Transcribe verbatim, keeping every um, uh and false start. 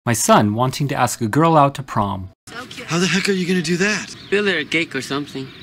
My son wanting to ask a girl out to prom. So cute. How the heck are you gonna do that? Build her a cake or something.